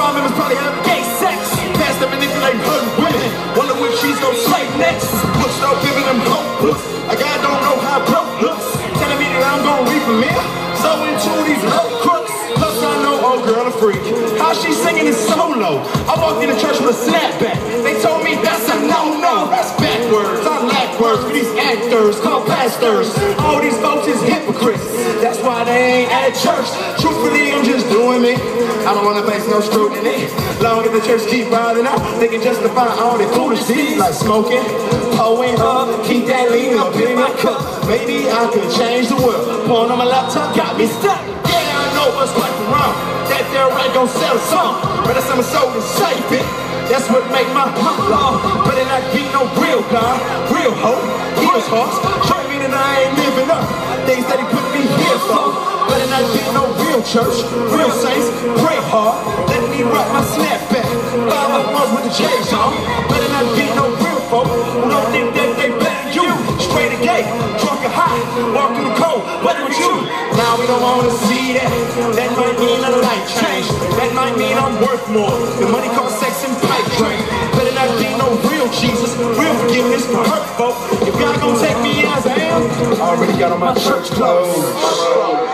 squad members probably have gay sex. Past the manipulating hurting women. Wonder which she's gonna slay next. Pushed up giving them hope. A guy don't know how broke looks. Telling me that I'm gonna reap from here. So into these love crooks. Plus I know old girl a freak. How she singing is solo. I walked in the church with a snapback. They told me that's a no-no. That's backwards. I lack words for these actors called pastors. All these folks is hypocrites. That's why they ain't at church. Truthfully, I'm just doing me. I don't wanna face no scrutiny. Long as the church keep riding out, they can justify all their foolish deeds like smoking, hoeing up, keep that lean up in my cup. Maybe I could change the world. Porn on my laptop got me stuck. Yeah, I know what's right and wrong. That there right gon' sell a song. But that's I'm sold and safe it. That's what make my heart long. But it not be no real God, real hope, heals hearts. Show me that I ain't living up. Things that he put me here for. But it not be no real church, real saints, pray hard. Let me rock my snapback. 5 months with the J's on. But it not be no real folk who don't think that they better you. Straight or gay, drunk or high, walk through the cold, what with you? Now we don't wanna see that. That might mean a life change. That might mean I'm worth more. The money costs sex and pipe dream. Better not be no real Jesus, real forgiveness for hurt folk. If God gon' take me as I am, I already got on my church clothes.